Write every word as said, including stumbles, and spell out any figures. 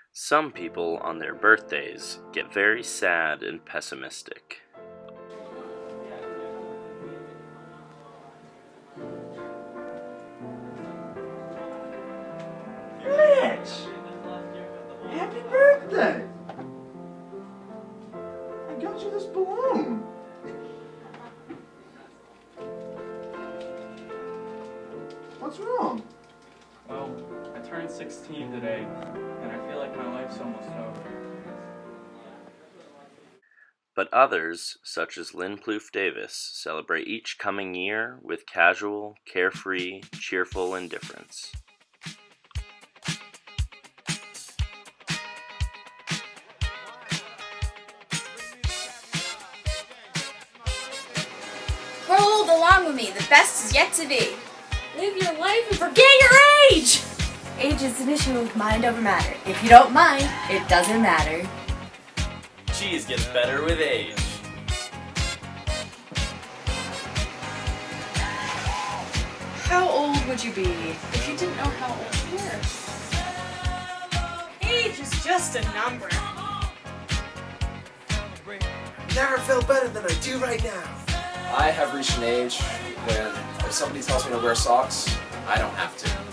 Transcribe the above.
Some people on their birthdays get very sad and pessimistic. Mitch! Happy birthday! I got you this balloon. What's wrong? Well, I turned sixteen today, and I feel like my life's almost over. But others, such as Lynn Plouffe Davis, celebrate each coming year with casual, carefree, cheerful indifference. Roll along with me, the best is yet to be. Live your life and forget your age! Age is an issue of mind over matter. If you don't mind, it doesn't matter. Cheese gets better with age. How old would you be if you didn't know how old you were? Age is just a number. Never felt better than I do right now. I have reached an age when if somebody tells me to wear socks, I don't have to.